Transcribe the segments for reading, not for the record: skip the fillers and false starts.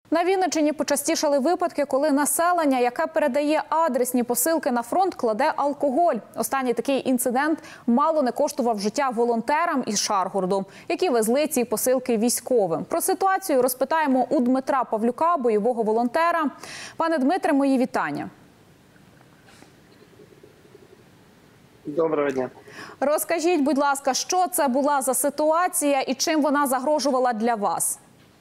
На Вінниччині почастішали випадки, коли населення, яке передає адресні посилки на фронт, кладе алкоголь. Останній такий інцидент мало не коштував життя волонтерам із Шаргороду, які везли ці посилки військовим. Про ситуацію розпитаємо у Дмитра Павлюка, бойового волонтера. Пане Дмитре, мої вітання. Доброго дня. Розкажіть, будь ласка, що це була за ситуація і чим вона загрожувала для вас?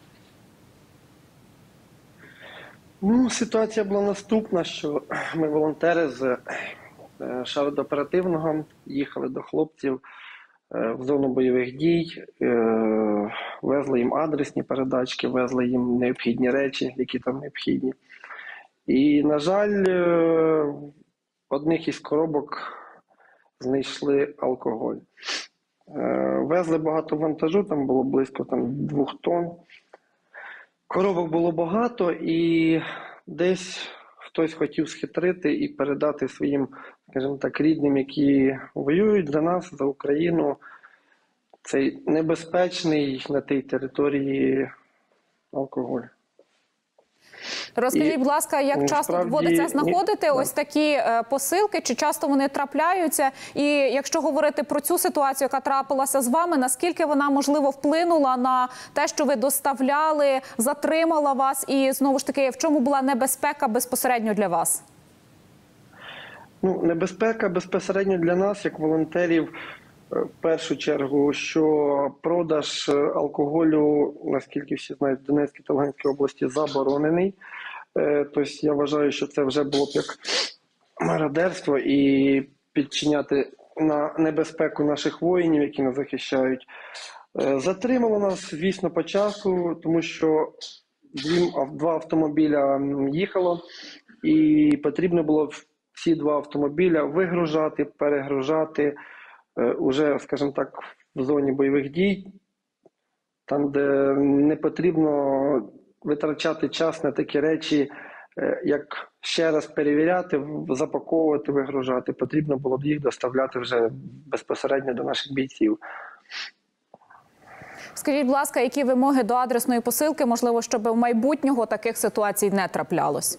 Ситуація була наступна, що ми волонтери з Шаргороду оперативного їхали до хлопців в зону бойових дій, везли їм адресні передачки, везли їм необхідні речі, які там необхідні. І, на жаль, в одних із коробок знайшли алкоголь. Везли багато вантажу, там було близько 2 тонн. Коробок було багато, і десь хтось хотів схитрити і передати своїм, скажімо так, рідним, які воюють за нас, за Україну, цей небезпечний на тій території алкоголь. Розкажіть, будь ласка, як часто доводиться знаходити ось такі посилки, чи часто вони трапляються? І якщо говорити про цю ситуацію, яка трапилася з вами, наскільки вона, можливо, вплинула на те, що ви доставляли, затримала вас? І, знову ж таки, в чому була небезпека безпосередньо для вас? Небезпека безпосередньо для нас, як волонтерів, в першу чергу, що продаж алкоголю, наскільки всі знають, в Донецькій та Луганській області заборонений. Тобто я вважаю, що це вже було б як мародерство і підчиняти на небезпеку наших воїнів, які нас захищають. Затримало нас, звісно, по часу, тому що 2 автомобіля їхало і потрібно було ці 2 автомобіля вигружати, перегружати, уже, скажімо так, в зоні бойових дій, там, де не потрібно витрачати час на такі речі, як ще раз перевіряти, запаковувати, вигружати. Потрібно було б їх доставляти вже безпосередньо до наших бійців. Скажіть, будь ласка, які вимоги до адресної посилки, можливо, щоб в майбутнього таких ситуацій не траплялось?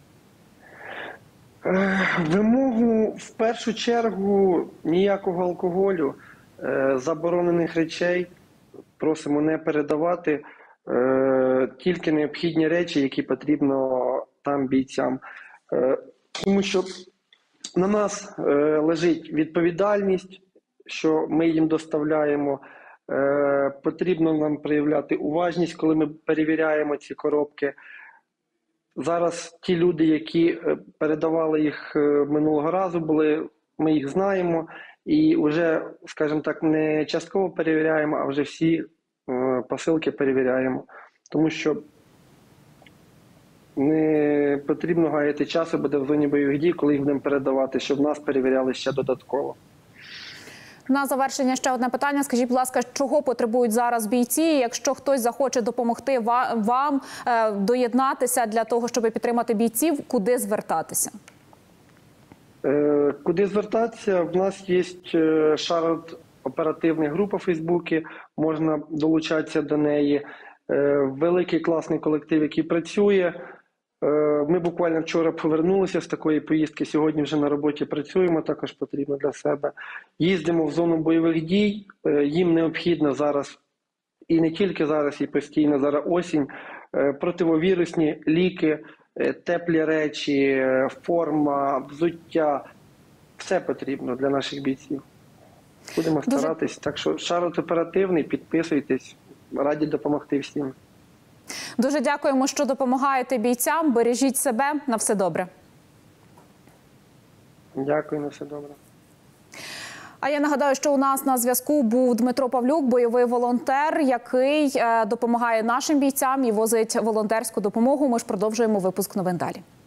Вимогу, в першу чергу, ніякого алкоголю, заборонених речей просимо не передавати, тільки необхідні речі, які потрібно там бійцям. Тому що на нас лежить відповідальність, що ми їм доставляємо. Потрібно нам проявляти уважність, коли ми перевіряємо ці коробки. Зараз ті люди, які передавали їх минулого разу, ми їх знаємо і вже, скажімо так, не частково перевіряємо, а вже всі посилки перевіряємо. Тому що не потрібно гаяти часу, буде в зоні бойових дій, коли їх будемо передавати, щоб нас перевіряли ще додатково. На завершення ще одне питання. Скажіть, будь ласка, чого потребують зараз бійці? Якщо хтось захоче допомогти вам доєднатися для того, щоб підтримати бійців, куди звертатися? Куди звертатися? В нас є Шаргород оперативна група в Фейсбуці, можна долучатися до неї. Великий класний колектив, який працює. Ми буквально вчора повернулися з такої поїздки, сьогодні вже на роботі працюємо, також потрібно для себе. Їздимо в зону бойових дій, їм необхідно зараз, і не тільки зараз, і постійно, зараз осінь, противовірусні ліки, теплі речі, форма, взуття, все потрібно для наших бійців. Будемо старатись, так що Шаргород оперативний, підписуйтесь, раді допомогти всім. Дуже дякуємо, що допомагаєте бійцям. Бережіть себе. На все добре. Дякую, на все добре. А я нагадаю, що у нас на зв'язку був Дмитро Павлюк, бойовий волонтер, який допомагає нашим бійцям і возить волонтерську допомогу. Ми ж продовжуємо випуск новин далі.